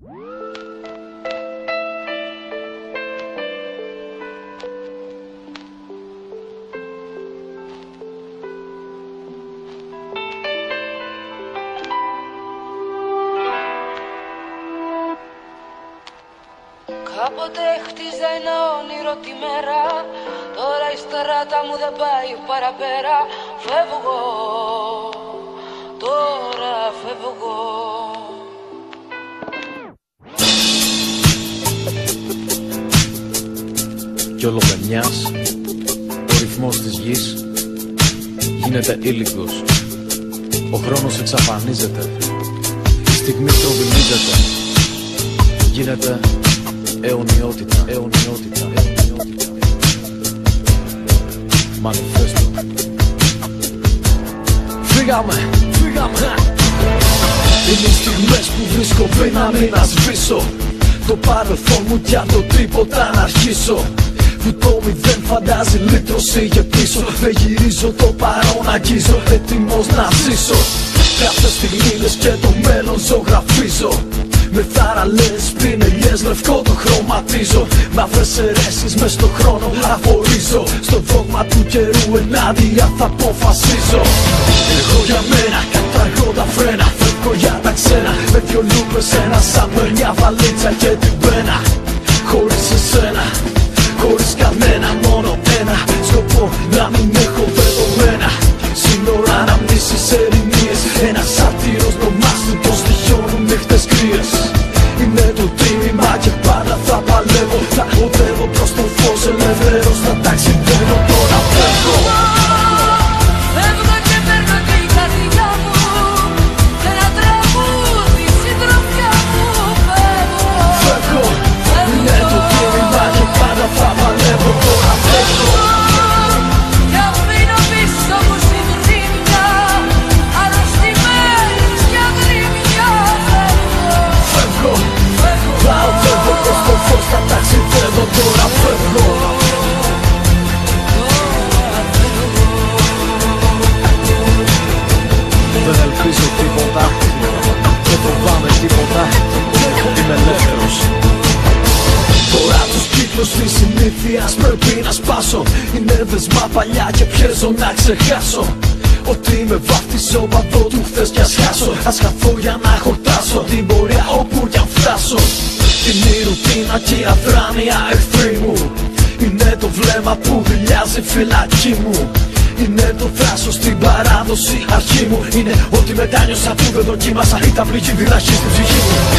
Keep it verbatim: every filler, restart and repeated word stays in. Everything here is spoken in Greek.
Κάποτε χτίζα ένα όνειρο τη μέρα, τώρα η στράτα μου δεν πάει παραπέρα. Φεύγω, τώρα φεύγω. Κι όλο με μιας, ο ρυθμός της γης γίνεται ήλικος. Ο χρόνος εξαφανίζεται, η στιγμή τροβιλίζεται. Γίνεται αιωνιότητα, αιωνιότητα, αιωνιότητα. Μανιφέστο. Φύγαμε, φύγαμε. Είναι οι στιγμές που βρίσκω πριν να μην ασβήσω το παρελθόν μου κι αν το τίποτα να αρχίσω. Που το μηδέν φαντάζει λύτρωση για πίσω. Δεν γυρίζω, το παρόν αγγίζω, έτοιμος να ζήσω. Κάθε στιγμή λες και το μέλλον ζωγραφίζω. Με θάραλες πριν ελιές λευκό το χρωματίζω. Μαύρες αιρέσεις μες στο χρόνο αφορίζω. Στο δόγμα του καιρού ενάντια θα αποφασίζω. Εγώ για μένα καταργώ τα φρένα. Φεύγω για τα ξένα. Με δυο λούπες ένα σαν μια βαλίτσα και την πένα. Χωρίς εσένα, χωρίς κανένα, μόνο ένα σκοπό να μην έχω δεδομένα. Σύνορα, αναμνήσεις, ερημίες. Ένας σάτυρος το μάστο των στοιχειών νύχτες κρύες. Είναι το τίμημα και πάντα θα παλεύω. Θα οδεύω προς το φως ελεύθερος. Θα ταξιδεύω, τώρα φεύγω. Φεύγω και παίρνω την καρδιά μου. Ένα τραγούδι συντροφιά μου. Φεύγω, Φεύγω, είναι το τίμημα και πάντα θα παλεύω. Τώρα φεύγω. κι αφήνω πίσω μου συντρίμια. Αρρωστημένης κι αγρίμια. Φεύγω, θα οδεύω προς το φως. Θα ταξιδεύω, τώρα φεύγω. Δεν ελπίζω τίποτα, δεν φοβάμαι τίποτα. Είμαι ελεύθερος. Τώρα τους κύκλους της συνήθειας πρέπει να σπάσω. Είναι δεσμά παλιά και πιέζω να ξεχάσω. Ότι με βάφτισε ο παδό του χθες κι ας χάσω. Ας χαθώ για να χορτάσω την πορεία όπου κι αν φτάσω. Είναι η ρουτίνα και η αδράνεια εχθρή μου. Είναι το βλέμμα που δηλιάζει φυλακή μου. Είναι το θράσος στην παράδοση αρχή μου. Είναι ότι μετάνιωσα που δεν δοκίμασα. Ήταν πληγή διδαχή στην ψυχή μου.